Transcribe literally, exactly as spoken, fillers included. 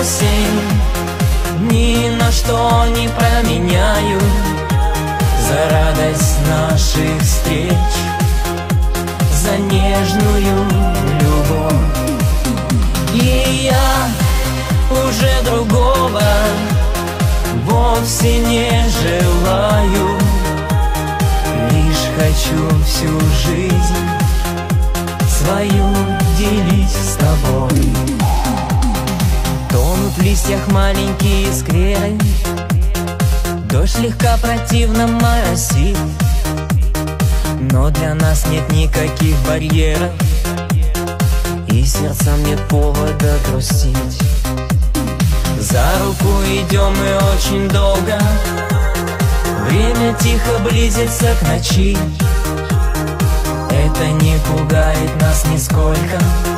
осень ни на что не променяю за радость наших встреч, за нежную любовь. И я уже другого вовсе не желаю, лишь хочу всю жизнь свою делить с тобой. Тонут в листьях маленькие скверы, дождь слегка противно моросит, но для нас нет никаких барьеров, и сердцам нет повода грустить. За руку идем мы очень долго, время тихо близится к ночи. Это не пугает нас нисколько,